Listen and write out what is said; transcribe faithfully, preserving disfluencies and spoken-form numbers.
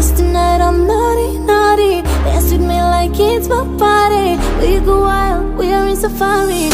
Cause tonight I'm naughty, naughty. Dance with me like it's my party. We go wild, we are in safari.